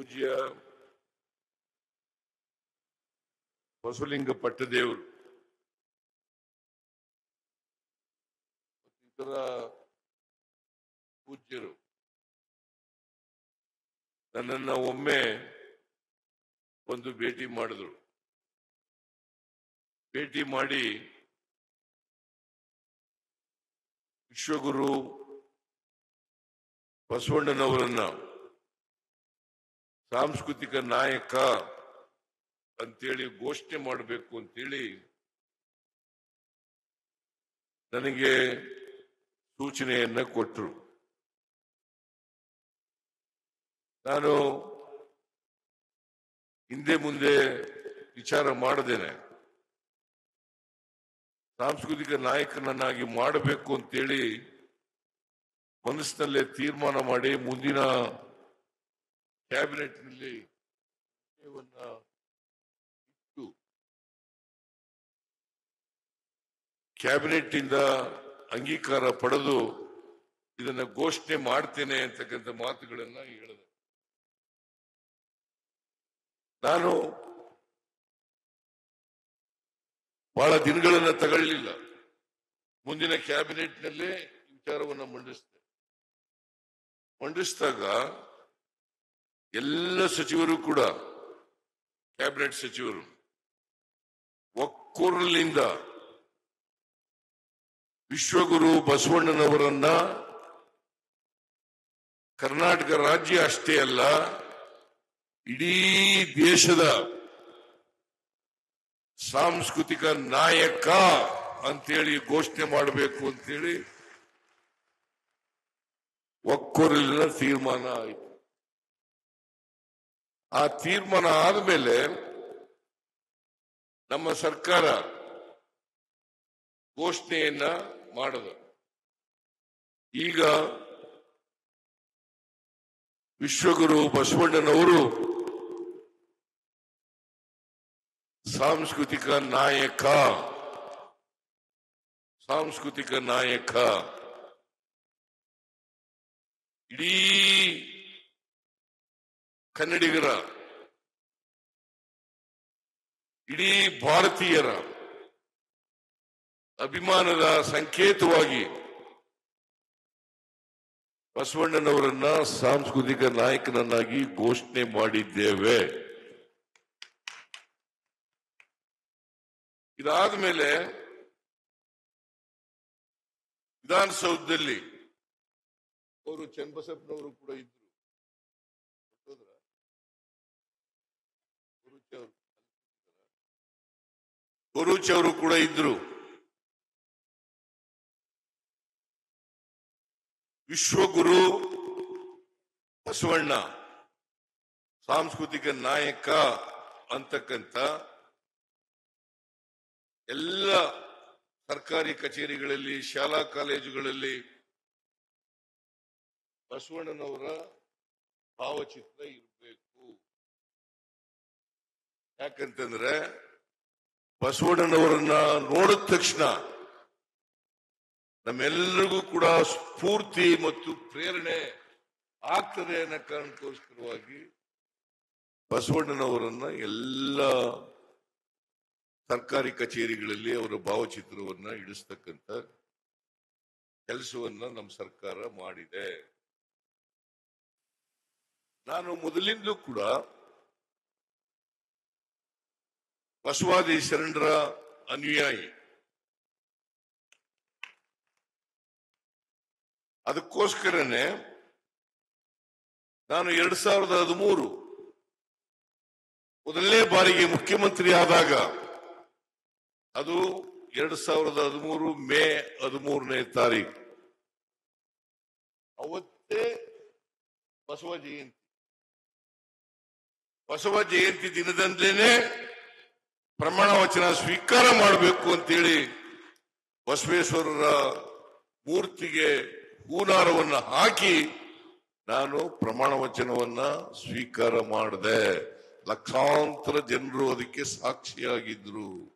ಪೂಜ್ಯ ಬಸವಲಿಂಗ ಪಟ್ಟದೇವರು ಇತರ ಪೂಜ್ಯರು ನನ್ನನ್ನ ಒಮ್ಮೆ ಒಂದು ಭೇಟಿ ಮಾಡಿದ್ರು. ಭೇಟಿ ಮಾಡಿ ವಿಶ್ವಗುರು ಬಸವಣ್ಣನವರನ್ನ ಸಾಂಸ್ಕೃತಿಕ ನಾಯಕ ಅಂತೇಳಿ ಘೋಷಣೆ ಮಾಡಬೇಕು ಅಂತೇಳಿ ನನಗೆ ಸೂಚನೆಯನ್ನ ಕೊಟ್ಟರು. ನಾನು ಹಿಂದೆ ಮುಂದೆ ವಿಚಾರ ಮಾಡದೇನೆ ಸಾಂಸ್ಕೃತಿಕ ನಾಯಕನನ್ನಾಗಿ ಮಾಡಬೇಕು ಅಂತೇಳಿ ಮನಸ್ಸಿನಲ್ಲೇ ತೀರ್ಮಾನ ಮಾಡಿ ಮುಂದಿನ ಕ್ಯಾಬಿನೆಟ್ನಲ್ಲಿ ಇಟ್ಟು ಕ್ಯಾಬಿನೆಟ್ ಇಂದ ಅಂಗೀಕಾರ ಪಡೆದು ಇದನ್ನ ಘೋಷಣೆ ಮಾಡ್ತೇನೆ ಅಂತಕ್ಕಂಥ ಮಾತುಗಳನ್ನ ಹೇಳಿದೆ. ನಾನು ಬಹಳ ದಿನಗಳನ್ನ ತಗೊಳ್ಳಿಲ್ಲ. ಮುಂದಿನ ಕ್ಯಾಬಿನೆಟ್ ನಲ್ಲೇ ವಿಚಾರವನ್ನ ಮಂಡಿಸಿದಾಗ ಎಲ್ಲ ಸಚಿವರು ಕೂಡ ಕ್ಯಾಬಿನೆಟ್ ಸಚಿವರು ಒಕ್ಕೊರಲಿನಿಂದ ವಿಶ್ವಗುರು ಬಸವಣ್ಣನವರನ್ನ ಕರ್ನಾಟಕ ರಾಜ್ಯ ಅಷ್ಟೇ ಅಲ್ಲ, ಇಡೀ ದೇಶದ ಸಾಂಸ್ಕೃತಿಕ ನಾಯಕ ಅಂತೇಳಿ ಘೋಷಣೆ ಮಾಡಬೇಕು ಅಂತೇಳಿ ಒಕ್ಕೊರಲಿನ ತೀರ್ಮಾನ ಆಯಿತು. ಆ ತೀರ್ಮಾನ ಆದಮೇಲೆ ನಮ್ಮ ಸರ್ಕಾರ ಘೋಷಣೆಯನ್ನ ಮಾಡದು. ಈಗ ವಿಶ್ವಗುರು ಬಸವಣ್ಣನವರು ಸಾಂಸ್ಕೃತಿಕ ನಾಯಕ ಇಡೀ ಕನ್ನಡಿಗರ, ಇಡೀ ಭಾರತೀಯರ ಅಭಿಮಾನದ ಸಂಕೇತವಾಗಿ ಬಸವಣ್ಣನವರನ್ನ ಸಾಂಸ್ಕೃತಿಕ ನಾಯಕನನ್ನಾಗಿ ಘೋಷಣೆ ಮಾಡಿದ್ದೇವೆ. ಇದಾದ ಮೇಲೆ ವಿಧಾನಸೌಧದಲ್ಲಿ ಅವರು ಚನ್ನಬಸಪ್ಪನವರು ಕೂಡ ಇದ್ರು, ಗುರೂಚ್ ಅವರು ಕೂಡ ಇದ್ರು. ವಿಶ್ವಗುರು ಬಸವಣ್ಣ ಸಾಂಸ್ಕೃತಿಕ ನಾಯಕ ಅಂತಕ್ಕಂಥ ಎಲ್ಲ ಸರ್ಕಾರಿ ಕಚೇರಿಗಳಲ್ಲಿ, ಶಾಲಾ ಕಾಲೇಜುಗಳಲ್ಲಿ ಬಸವಣ್ಣನವರ ಭಾವಚಿತ್ರ ಇರಬೇಕು. ಯಾಕಂತಂದ್ರೆ ಬಸವಣ್ಣನವರನ್ನ ನೋಡಿದ ತಕ್ಷಣ ನಮ್ಮೆಲ್ಲರಿಗೂ ಕೂಡ ಸ್ಫೂರ್ತಿ ಮತ್ತು ಪ್ರೇರಣೆ ಆಗ್ತದೆ ಅನ್ನೋ ಕಾರಣಕ್ಕೋಸ್ಕರವಾಗಿ ಬಸವಣ್ಣನವರನ್ನ ಎಲ್ಲ ಸರ್ಕಾರಿ ಕಚೇರಿಗಳಲ್ಲಿ ಅವರ ಭಾವಚಿತ್ರವನ್ನ ಇಡಿಸ್ತಕ್ಕಂಥ ಕೆಲಸವನ್ನ ನಮ್ಮ ಸರ್ಕಾರ ಮಾಡಿದೆ. ನಾನು ಮೊದಲಿಂದಲೂ ಕೂಡ ಬಸವಾದಿ ಶರಣರ ಅನುಯಾಯಿ. ಅದಕ್ಕೋಸ್ಕರನೇ ನಾನು 2013 ಮೊದಲನೇ ಬಾರಿಗೆ ಮುಖ್ಯಮಂತ್ರಿ ಆದಾಗ, ಅದು 2013 ಮೇ 13ನೇ ತಾರೀಕು, ಅವತ್ತೇ ಬಸವ ಜಯಂತಿ ದಿನದಂದೇನೆ ಪ್ರಮಾಣ ವಚನ ಸ್ವೀಕಾರ ಮಾಡಬೇಕು ಅಂತೇಳಿ ಬಸವೇಶ್ವರರ ಮೂರ್ತಿಗೆ ಹೂನಾರವನ್ನು ಹಾಕಿ ನಾನು ಪ್ರಮಾಣ ವಚನವನ್ನ ಸ್ವೀಕಾರ ಮಾಡಿದೆ. ಲಕ್ಷಾಂತರ ಜನರು ಅದಕ್ಕೆ ಸಾಕ್ಷಿಯಾಗಿದ್ರು.